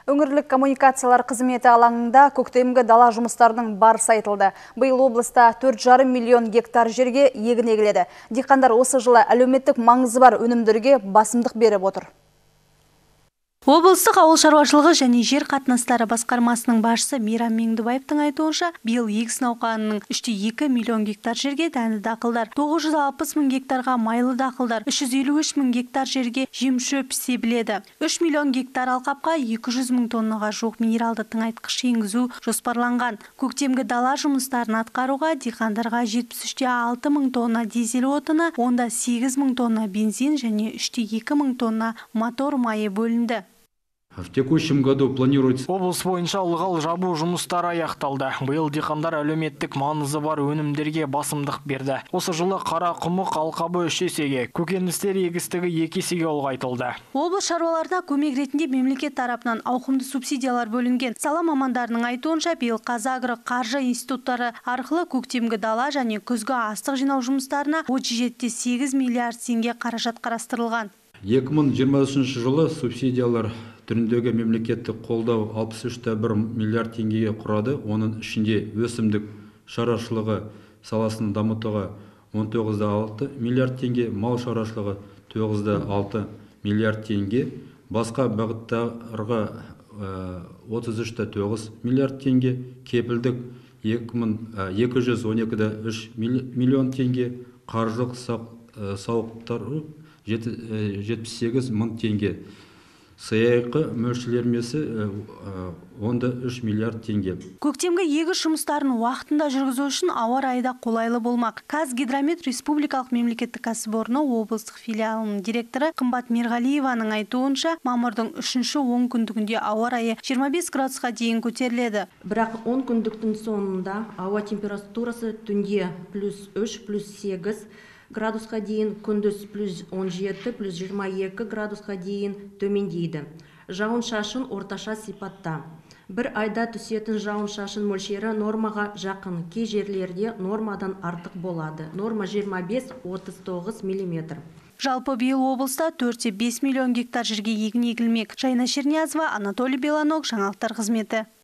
Өңірлік коммуникациялар қызметі алаңында көктемгі дала жұмыстарының барысы айтылды. Биыл облыста 4,5 миллион гектар жерге егін егіледі. Диқандар осы жылы әлеуметтік маңызы бар өнімдерге басымдық беріп отыр. Облыстық ауыл шаруашылығы және жер қатынастары басқармасының басшысы Мейрам Меңдібаевтың айтуынша, биыл егіс науқанының 3,2 миллион гектар жерге дәнді дақылдар, 960 мың гектарға майлы дақылдар, 353 мың гектар жерге жем-шөп себіледі. 3 миллион гектар алқапқа 200 мың тоннаға жуық минералды тыңайтқыш енгізу жоспарланған. Көктемгі дала жұмыстарын атқаруға диқандарға 73,6 мың тонна дизель отыны, онда 8 мың тонна бензин және 3,2 мың тонна мотор майы бөлінді. В текущем году планируется... Облыс бойынша ылғал жабу жұмыстары аяқталды. Биыл диқандар әлеуметтік маңызы бар өнімдерге басымдық берді. Осы жылы қара құмық алқабы 3 есеге, көкөністер егістігі 2 есеге ұлғайтылды. Облыс шаруаларына көмек ретінде мемлекет тарапынан ауқымды субсидиялар бөлінген. Сала мамандарының айтуынша, биыл Қазагро қаржы институттары арқылы көктемгі дала және күзгі астық жинау жұмыстарына 37,8 миллиард теңге қаражат қарастырылған. 2023 жылы субсидиялар түріндегі мемлекеттік қолдау 63,1 миллиард теңгеге құрады. Оның ішінде өсімдік шаруашылығы саласын дамытуға 19,6 миллиард теңге, мал шаруашылығы 9,6 миллиард теңге, басқа бағыттарға 33,9 миллиард теңге, кепілдік 212,3 миллион теңге, қаржылық сауықтар 78 мың теңге. Сыйақы мөлшерлемесі 13 миллиард теңге. Көктемгі егіс жұмыстарын уақытында жүргізу үшін ауа райы қолайлы болмақ. Қазгидромет республикалық мемлекеттік кәсіпорны облыстық филиалының директоры Қымбат Мерғалиеваның айтуынша, мамырдың 3-ші онкүндігінде ауа райы 25 градусқа дейін көтеріледі. Бірақ онкүндіктің соңында ауа температурасы түнде +3, +8 градусқа дейін, күндіз +17, +22 градусқа дейін төмендейді. Жауын шашын орташа сипатта. Бір айда түсетін жауын шашын мөлшері нормаға жақын, кей жерлерде нормадан артық болады. Норма 25-39 мм. Жалпы биыл облыста 4,5 миллион гектар жерге егін егілмек. Жайна Шерниязова, Анатолий Беланок, жаңалықтар қызметі.